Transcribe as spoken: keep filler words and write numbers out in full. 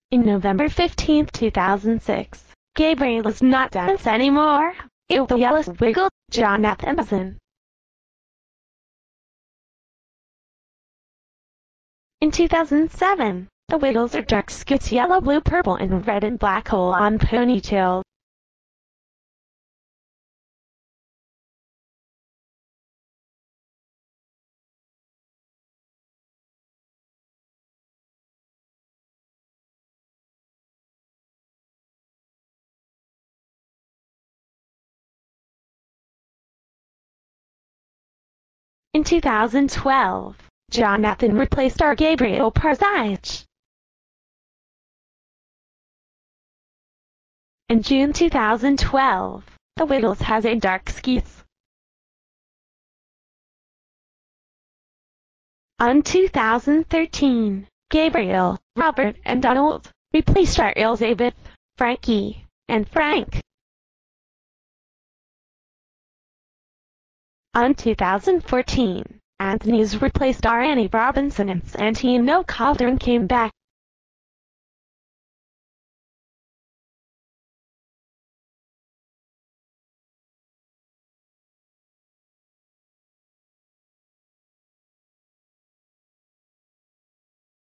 In November fifteenth, two thousand six, Gabriel is not dance anymore. It the Yellow Wiggle, Jonathan Benson. In two thousand seven, the Wiggles are dark skits yellow, blue, purple, and red and black hole-on ponytail. In two thousand twelve, Jonathan replaced our Gabriel Parzych. In June two thousand twelve, the Wiggles has a dark skis. On two thousand thirteen, Gabriel, Robert, and Donald replaced our Elizabeth, Frankie, and Frank. On two thousand fourteen, Anthony's replaced our Annie Robinson and Santino Calderon came back.